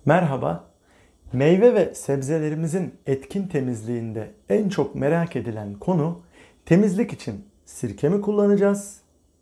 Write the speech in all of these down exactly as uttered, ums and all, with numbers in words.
Merhaba. Meyve ve sebzelerimizin etkin temizliğinde en çok merak edilen konu temizlik için sirke mi kullanacağız?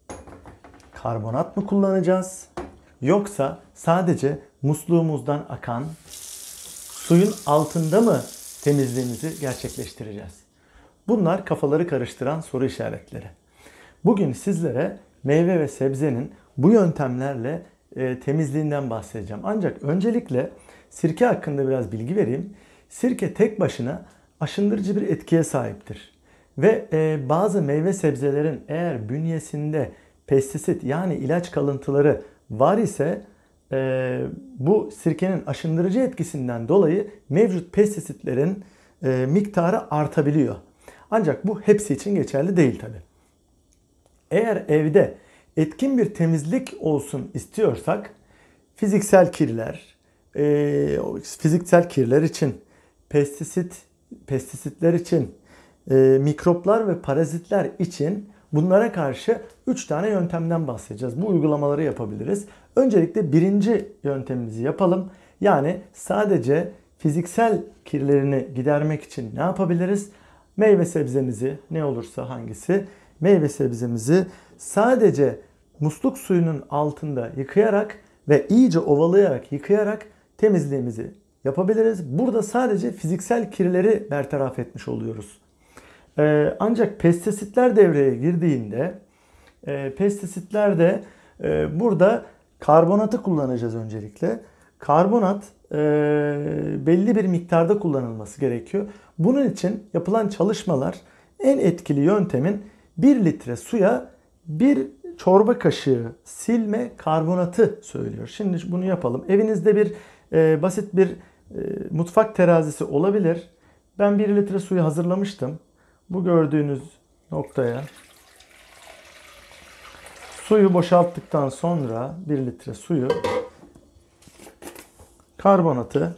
Karbonat mı kullanacağız? Yoksa sadece musluğumuzdan akan suyun altında mı temizliğimizi gerçekleştireceğiz? Bunlar kafaları karıştıran soru işaretleri. Bugün sizlere meyve ve sebzenin bu yöntemlerle e, temizliğinden bahsedeceğim. Ancak öncelikle sirke hakkında biraz bilgi vereyim. Sirke tek başına aşındırıcı bir etkiye sahiptir. Ve e, bazı meyve sebzelerin eğer bünyesinde pestisit yani ilaç kalıntıları var ise e, bu sirkenin aşındırıcı etkisinden dolayı mevcut pestisitlerin e, miktarı artabiliyor. Ancak bu hepsi için geçerli değil tabi. Eğer evde etkin bir temizlik olsun istiyorsak fiziksel kirler, e, fiziksel kirler için, pestisit, pestisitler için, e, mikroplar ve parazitler için bunlara karşı üç tane yöntemden bahsedeceğiz. Bu uygulamaları yapabiliriz. Öncelikle birinci yöntemimizi yapalım. Yani sadece fiziksel kirlerini gidermek için ne yapabiliriz? Meyve sebzemizi, ne olursa hangisi, meyve sebzemizi sadece musluk suyunun altında yıkayarak ve iyice ovalayarak, yıkayarak temizliğimizi yapabiliriz. Burada sadece fiziksel kirleri bertaraf etmiş oluyoruz. Ee, ancak pestisitler devreye girdiğinde, e, pestisitlerde e, burada karbonatı kullanacağız öncelikle. Karbonat e, belli bir miktarda kullanılması gerekiyor. Bunun için yapılan çalışmalar en etkili yöntemin bir litre suya bir çorba kaşığı silme karbonatı söylüyor. Şimdi bunu yapalım. Evinizde bir e, basit bir e, mutfak terazisi olabilir. Ben bir litre suyu hazırlamıştım. Bu gördüğünüz noktaya suyu boşalttıktan sonra bir litre suyu, karbonatı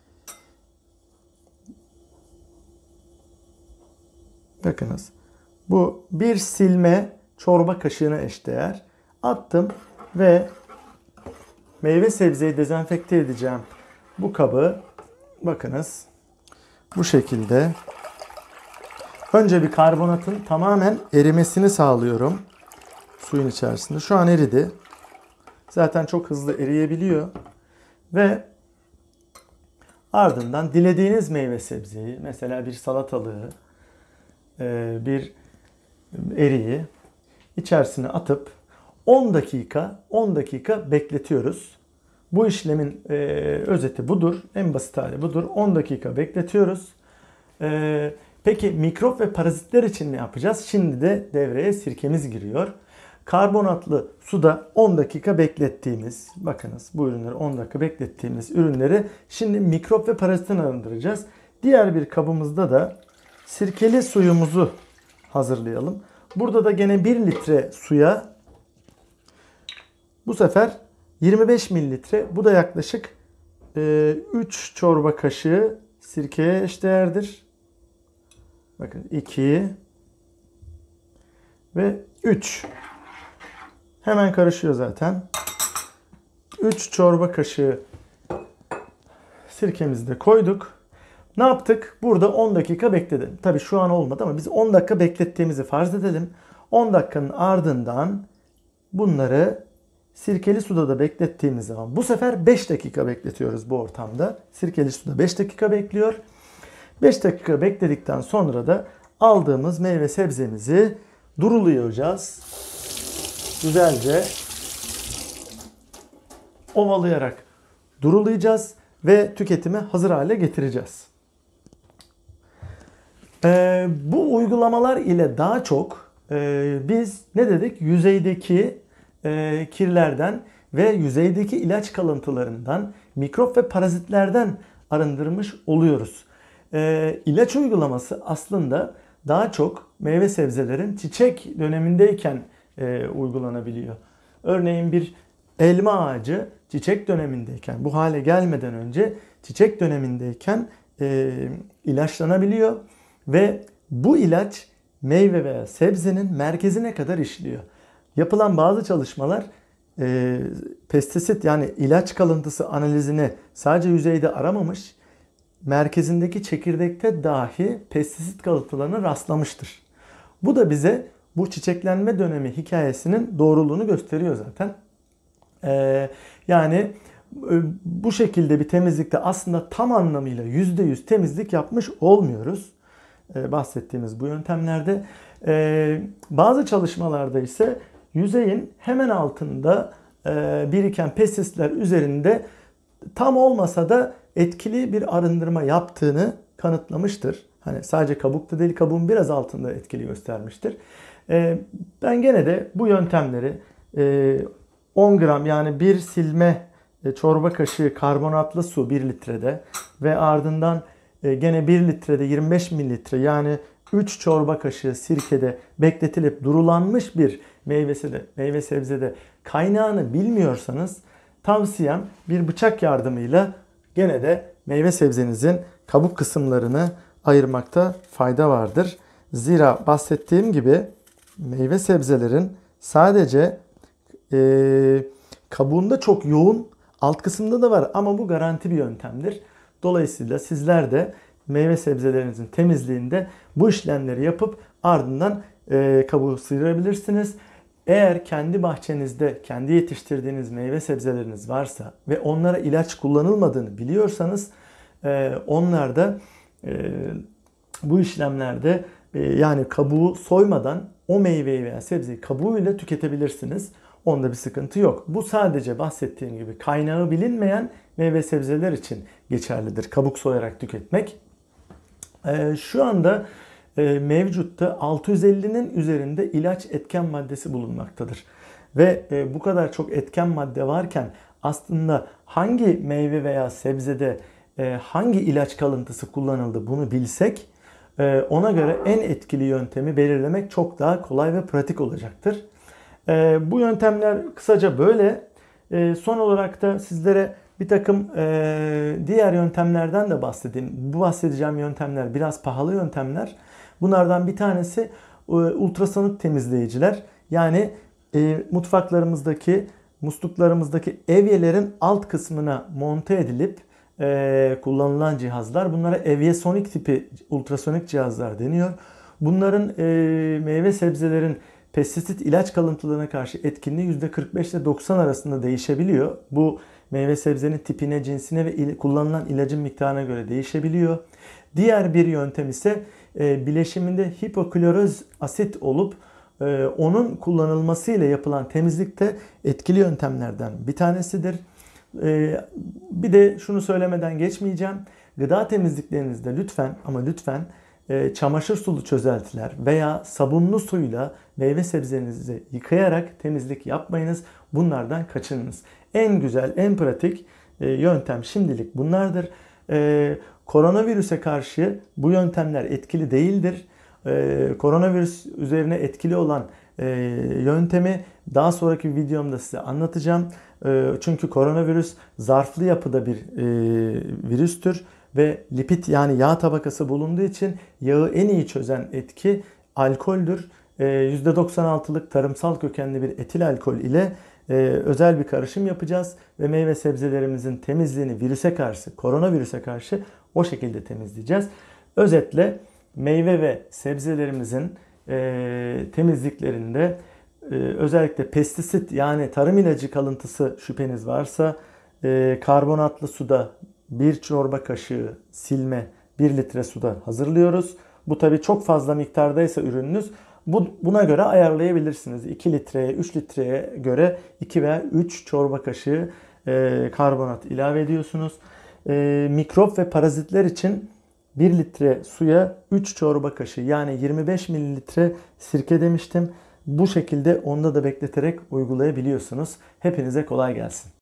bakınız bu bir silme çorba kaşığına eşdeğer attım ve meyve sebzeyi dezenfekte edeceğim bu kabı bakınız bu şekilde önce bir karbonatın tamamen erimesini sağlıyorum suyun içerisinde. Şu an eridi. Zaten çok hızlı eriyebiliyor ve ardından dilediğiniz meyve sebzeyi, mesela bir salatalığı, bir eriği içerisine atıp on dakika on dakika bekletiyoruz. Bu işlemin e, özeti budur. En basit hali budur. on dakika bekletiyoruz. E, peki mikrop ve parazitler için ne yapacağız? Şimdi de devreye sirkemiz giriyor. Karbonatlı suda on dakika beklettiğimiz, bakınız bu ürünleri on dakika beklettiğimiz ürünleri şimdi mikrop ve parazitten arındıracağız. Diğer bir kabımızda da sirkeli suyumuzu hazırlayalım. Burada da gene bir litre suya bu sefer yirmi beş mililitre, bu da yaklaşık üç çorba kaşığı sirkeye eşdeğerdir. Bakın iki ve üç. Hemen karışıyor zaten. üç çorba kaşığı sirkemizi de koyduk. Ne yaptık? Burada on dakika bekledim. Tabii şu an olmadı ama biz on dakika beklettiğimizi farz edelim. on dakikanın ardından bunları sirkeli suda da beklettiğimiz zaman bu sefer beş dakika bekletiyoruz bu ortamda. Sirkeli suda beş dakika bekliyor. beş dakika bekledikten sonra da aldığımız meyve sebzemizi durulayacağız. Güzelce ovalayarak durulayacağız ve tüketime hazır hale getireceğiz. Ee, bu uygulamalar ile daha çok e, biz ne dedik? Yüzeydeki e, kirlerden ve yüzeydeki ilaç kalıntılarından, mikrop ve parazitlerden arındırmış oluyoruz. E, ilaç uygulaması aslında daha çok meyve sebzelerin çiçek dönemindeyken e, uygulanabiliyor. Örneğin bir elma ağacı çiçek dönemindeyken, bu hale gelmeden önce çiçek dönemindeyken e, ilaçlanabiliyor. Ve bu ilaç meyve veya sebzenin merkezine kadar işliyor. Yapılan bazı çalışmalar e, pestisit yani ilaç kalıntısı analizini sadece yüzeyde aramamış, merkezindeki çekirdekte dahi pestisit kalıntılarına rastlamıştır. Bu da bize bu çiçeklenme dönemi hikayesinin doğruluğunu gösteriyor zaten. Ee, yani bu şekilde bir temizlikte aslında tam anlamıyla yüzde yüz temizlik yapmış olmuyoruz. Ee, bahsettiğimiz bu yöntemlerde. Ee, bazı çalışmalarda ise yüzeyin hemen altında e, biriken pestisitler üzerinde tam olmasa da etkili bir arındırma yaptığını kanıtlamıştır. Hani sadece kabukta değil, kabuğun biraz altında etkili göstermiştir. Ee, ben gene de bu yöntemleri e, on gram yani bir silme e, çorba kaşığı karbonatlı su bir litrede ve ardından e, gene bir litrede yirmi beş mililitre yani üç çorba kaşığı sirkede bekletilip durulanmış bir meyvesede, meyve sebzede kaynağını bilmiyorsanız tavsiyem bir bıçak yardımıyla gene de meyve sebzenizin kabuk kısımlarını ayırmakta fayda vardır. Zira bahsettiğim gibi meyve sebzelerin sadece e, kabuğunda çok yoğun, alt kısımda da var ama bu garanti bir yöntemdir. Dolayısıyla sizler de meyve sebzelerinizin temizliğinde bu işlemleri yapıp ardından e, kabuğu sıyırabilirsiniz. Eğer kendi bahçenizde kendi yetiştirdiğiniz meyve sebzeleriniz varsa ve onlara ilaç kullanılmadığını biliyorsanız e, onlar da e, bu işlemlerde e, yani kabuğu soymadan o meyveyi veya sebzeyi kabuğuyla tüketebilirsiniz. Onda bir sıkıntı yok. Bu sadece bahsettiğim gibi kaynağı bilinmeyen meyve sebzeler için geçerlidir. Kabuk soyarak tüketmek. E, şu anda e, mevcutta altı yüz ellinin üzerinde ilaç etken maddesi bulunmaktadır. Ve e, bu kadar çok etken madde varken aslında hangi meyve veya sebzede e, hangi ilaç kalıntısı kullanıldı bunu bilsek e, ona göre en etkili yöntemi belirlemek çok daha kolay ve pratik olacaktır. E, bu yöntemler kısaca böyle. E, son olarak da sizlere bir takım e, diğer yöntemlerden de bahsedeyim. Bu bahsedeceğim yöntemler biraz pahalı yöntemler. Bunlardan bir tanesi e, ultrasonik temizleyiciler. Yani e, mutfaklarımızdaki, musluklarımızdaki evyelerin alt kısmına monte edilip e, kullanılan cihazlar. Bunlara evyesonik tipi ultrasonik cihazlar deniyor. Bunların e, meyve sebzelerin pestisit ilaç kalıntılarına karşı etkinliği yüzde kırk beş ile doksan arasında değişebiliyor. Bu meyve sebzenin tipine, cinsine ve il- kullanılan ilacın miktarına göre değişebiliyor. Diğer bir yöntem ise e, bileşiminde hipokloroz asit olup e, onun kullanılmasıyla yapılan temizlikte etkili yöntemlerden bir tanesidir. E, bir de şunu söylemeden geçmeyeceğim. Gıda temizliklerinizde lütfen ama lütfen e, çamaşır sulu çözeltiler veya sabunlu suyla meyve sebzelerinizi yıkayarak temizlik yapmayınız. Bunlardan kaçınınız. En güzel, en pratik e, yöntem şimdilik bunlardır. E, koronavirüse karşı bu yöntemler etkili değildir. E, koronavirüs üzerine etkili olan e, yöntemi daha sonraki videomda size anlatacağım. E, çünkü koronavirüs zarflı yapıda bir e, virüstür ve lipid yani yağ tabakası bulunduğu için yağı en iyi çözen etki alkoldür. E, yüzde doksan altılık tarımsal kökenli bir etil alkol ile e, özel bir karışım yapacağız ve meyve sebzelerimizin temizliğini virüse karşı, koronavirüse karşı o şekilde temizleyeceğiz. Özetle meyve ve sebzelerimizin e, temizliklerinde e, özellikle pestisit yani tarım ilacı kalıntısı şüpheniz varsa e, karbonatlı suda bir çorba kaşığı silme bir litre suda hazırlıyoruz. Bu tabi çok fazla miktardaysa ürününüz bu, buna göre ayarlayabilirsiniz. iki litreye üç litreye göre iki veya üç çorba kaşığı e, karbonat ilave ediyorsunuz. E, mikrop ve parazitler için bir litre suya üç çorba kaşığı yani yirmi beş mililitre sirke demiştim. Bu şekilde onda da bekleterek uygulayabiliyorsunuz. Hepinize kolay gelsin.